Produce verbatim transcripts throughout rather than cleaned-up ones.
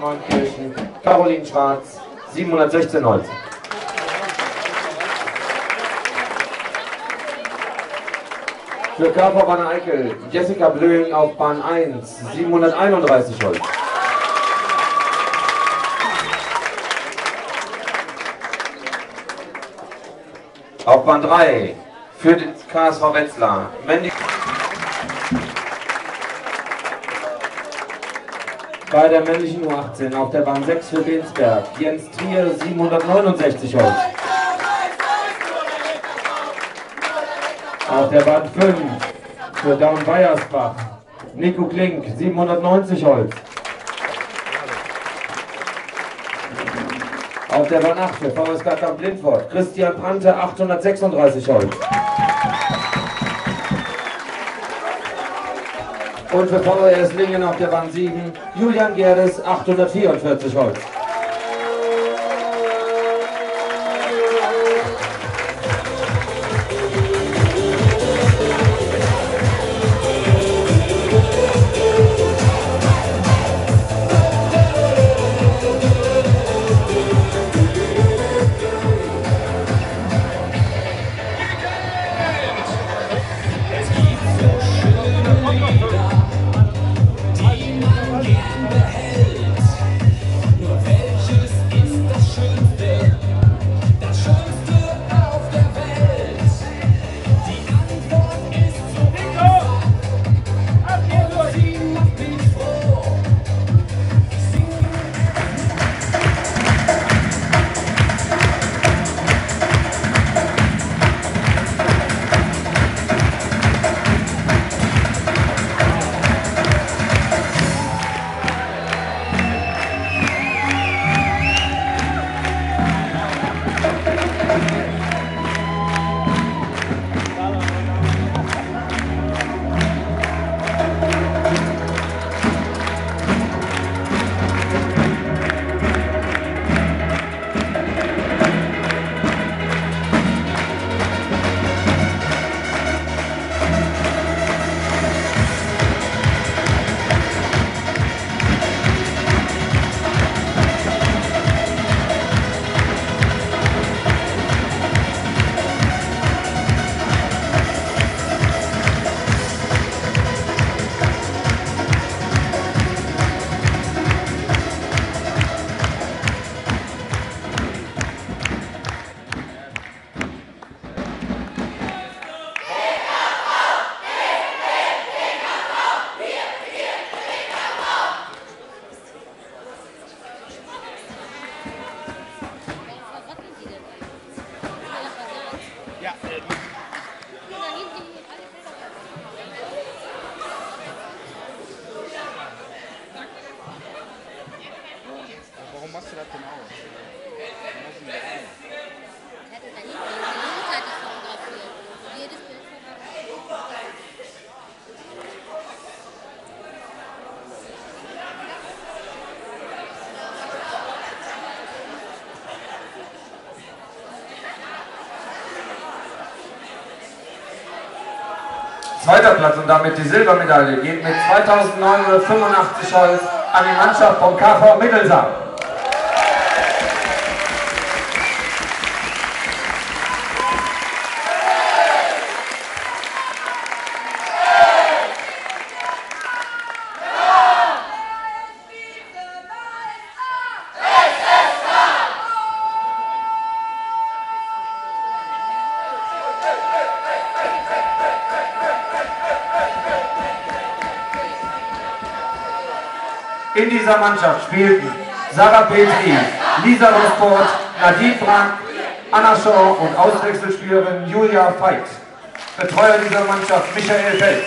Neunkirchen, Caroline Schwarz, siebenhundertsechzehn Holz. Für K V Wanne Eickel, Jessica Blöing auf Bahn eins, siebenhunderteinunddreißig Holz. Auf Bahn drei, für den K S V Wetzlar, Mandy. Bei der männlichen U achtzehn auf der Bahn sechs für Bensberg, Jens Trier, siebenhundertneunundsechzig Holz. Auf der Bahn fünf für Daun-Weiersbach, Nico Klink, siebenhundertneunzig Holz. Auf der Bahn acht für V S K Kamp Lindfort, Christian Prante, achthundertsechsunddreißig Holz. Und für V R S Lingen auf der Bahn sieben, Julian Gerdes, achthundertvierundvierzig Holz. Warum machst du das denn aus? Zweiter Platz und damit die Silbermedaille geht mit zweitausendneunhundertfünfundachtzig Holz an die Mannschaft vom K V Mittelsam. In dieser Mannschaft spielten Sarah Petri, Lisa Rosport, Nadine Brandt, Anna Shaw und Auswechselspielerin Julia Veit. Betreuer dieser Mannschaft Michael Feld.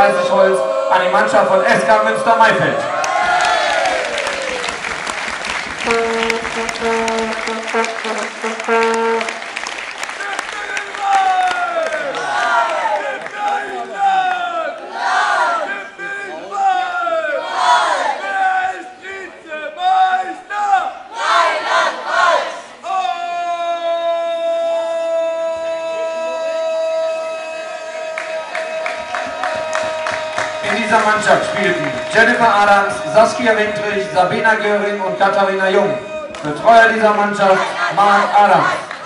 fünfunddreißig Holz an die Mannschaft von S K Münster-Maifeld. In dieser Mannschaft spielten Jennifer Adams, Saskia Wintrich, Sabina Göring und Katharina Jung. Betreuer dieser Mannschaft Marc Adams.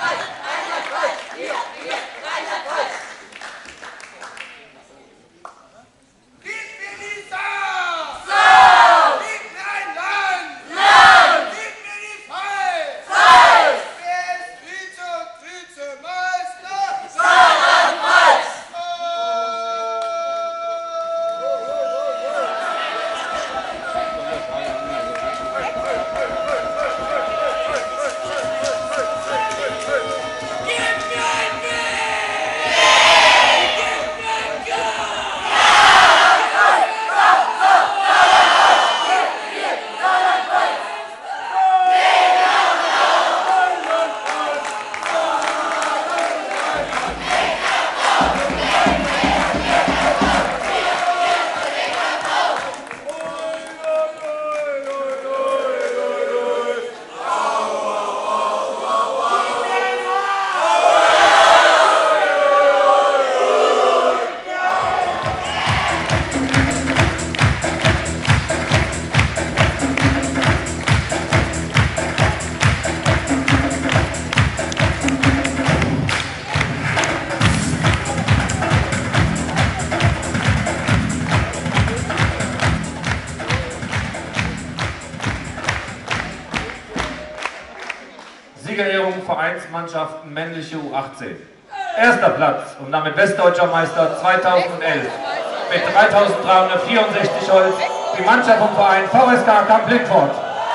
Siegerehrung Vereinsmannschaften männliche U achtzehn. Erster Platz und damit Westdeutscher Meister zweitausendelf mit dreitausenddreihundertvierundsechzig Holz die Mannschaft vom Verein V S K Kamp-Lindfort.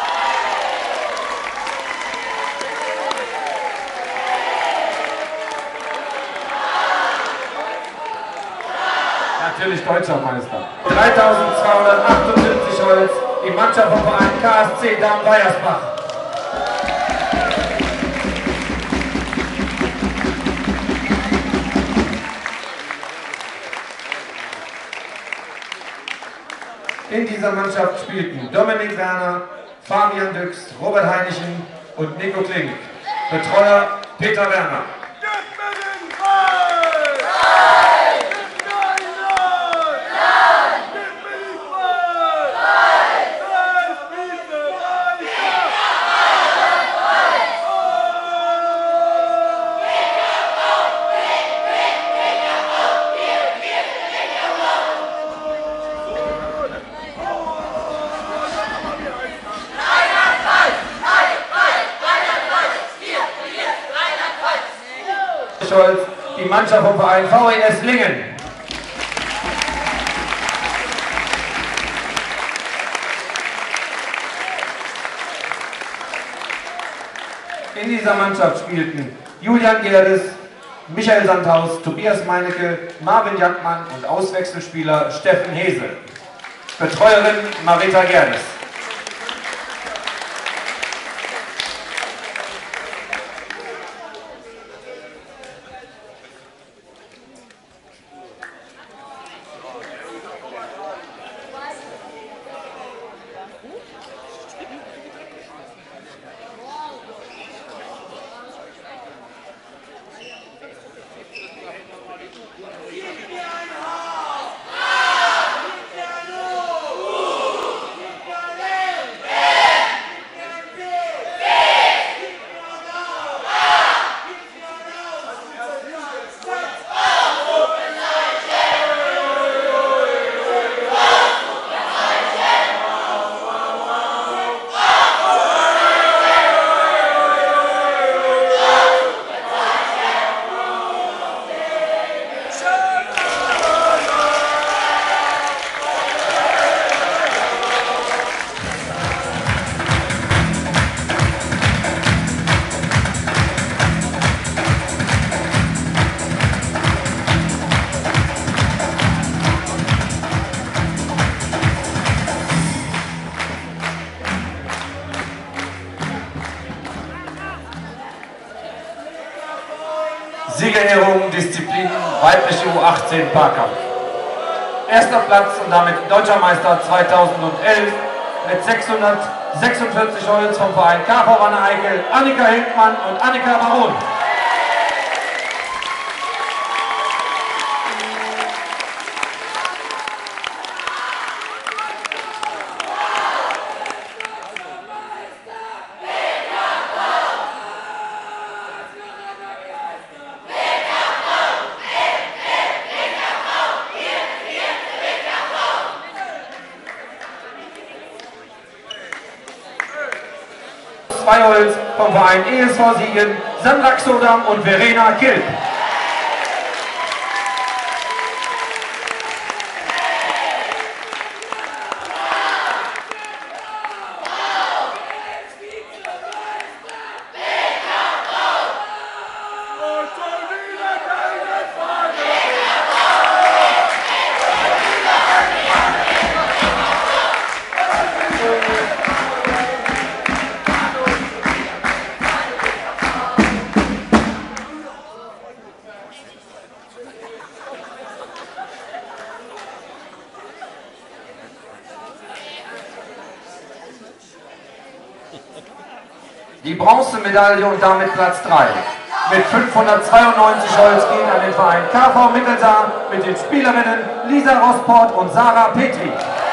Natürlich Deutscher Meister. dreitausendzweihundertachtundsiebzig Holz die Mannschaft vom Verein K S C Damm-Weiersbach. In dieser Mannschaft spielten Dominik Werner, Fabian Düx, Robert Heinichen und Nico Klink. Betreuer Peter Werner. Scholz, die Mannschaft vom Verein V E S Lingen. In dieser Mannschaft spielten Julian Gerdes, Michael Sandhaus, Tobias Meinecke, Marvin Jackmann und Auswechselspieler Steffen Hese. Betreuerin Marita Gerdes. Siegerehrung, Disziplin, weibliche U achtzehn Parkampf. Erster Platz und damit Deutscher Meister zweitausendelf mit sechshundertsechsundvierzig Holz vom Verein K V Wanne-Eickel, Annika Hildmann und Annika Baron. Zwei Holz vom Verein E S V Siegen, Sandra Xodam und Verena Kilp. Die Bronzemedaille und damit Platz drei. Mit fünfhundertzweiundneunzig Holz gehen an den Verein K V Mittelsaar mit den Spielerinnen Lisa Rosport und Sarah Petri.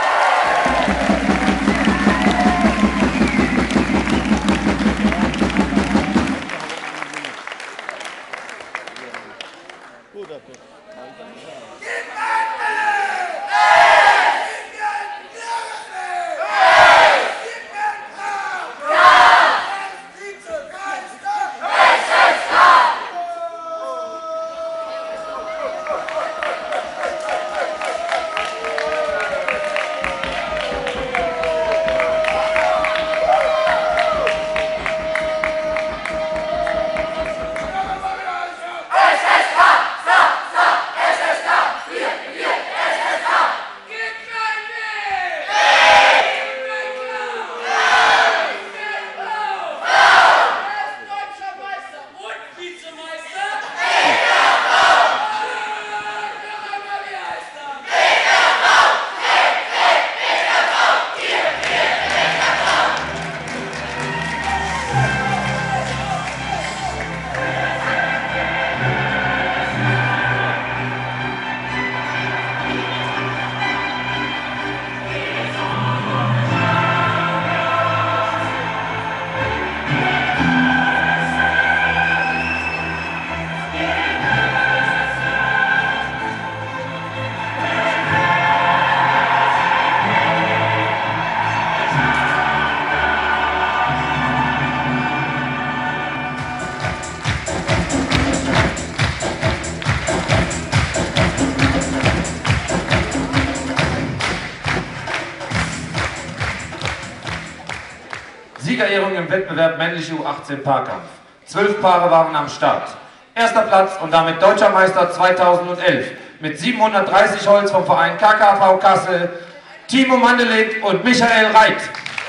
Siegerehrung im Wettbewerb männliche U achtzehn Paarkampf. Zwölf Paare waren am Start. Erster Platz und damit Deutscher Meister zweitausendelf mit siebenhundertdreißig Holz vom Verein K K V Kassel, Timo Mandelit und Michael Reit.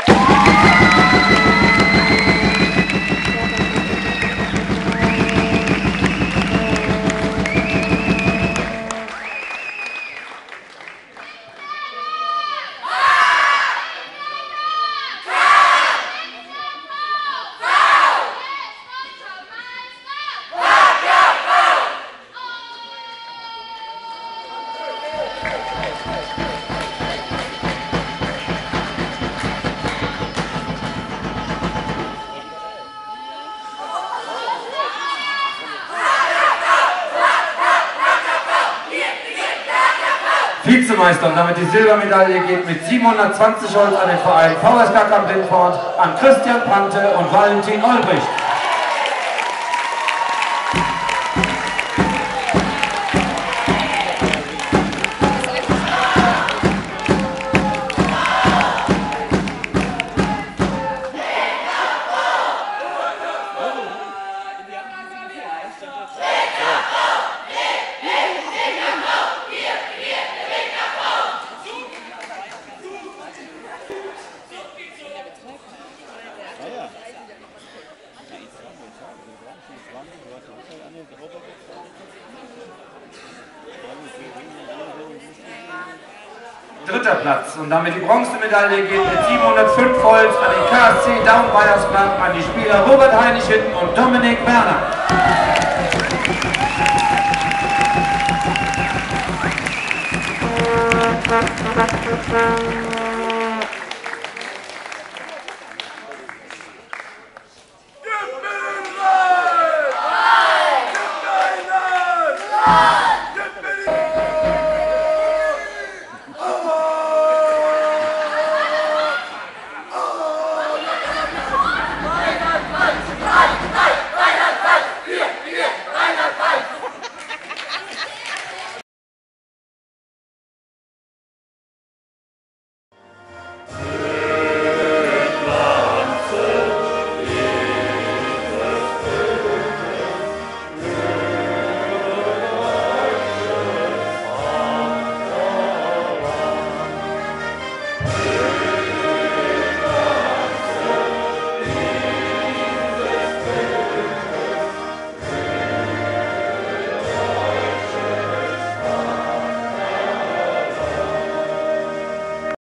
Vizemeister und damit die Silbermedaille geht mit siebenhundertzwanzig Holz an den Verein V S K Kamp-Lindfort, an Christian Brandte und Valentin Olbricht. dritter Platz. Und damit die Bronzemedaille geht mit siebenhundertfünf Volt an den K S C Daun-Bayersbach, an die Spieler Robert Heinig hinten und Dominik Werner. Thank you.